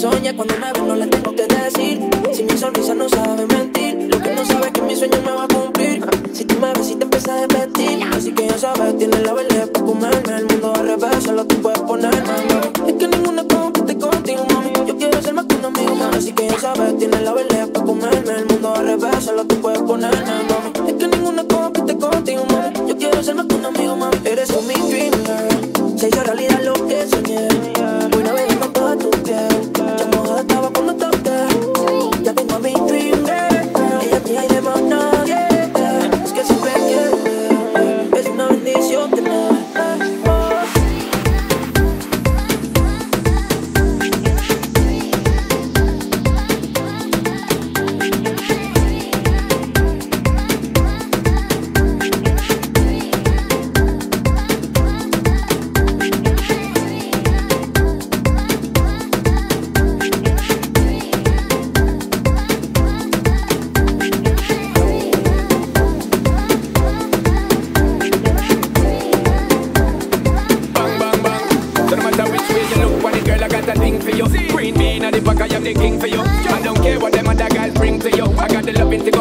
soñé cuando me ven no le tengo que decir. Si mi sonrisa no sabe mentir, lo que no sabe es que mi sueño me va a cumplir. Si tú me ves y te empiezas a vestir, así que ya sabes, tienes la belleza para comerme. El mundo al revés, solo tú puedes ponerme, mami. Es que ninguna compite contigo, mami. Yo quiero ser más que un amigo, mami. Así que ya sabes, tienes la belleza para comerme. El mundo al revés, solo tú puedes ponerme, mami. Es que ninguna compite contigo, mami. Yo quiero ser más que un amigo, mami. Eres tú mi dream girl. Se hizo realidad lo que soñé. Voy navegando toda tu piel. Ya mojada estaba cuando toqué. Ya tengo a mi dream girl. Ella es mía y de más nadie. Es que siempre quiero. Es una bendición tener. Green bean and the back, I am the king for you. I don't care what them other guys bring to you. I got the loving to go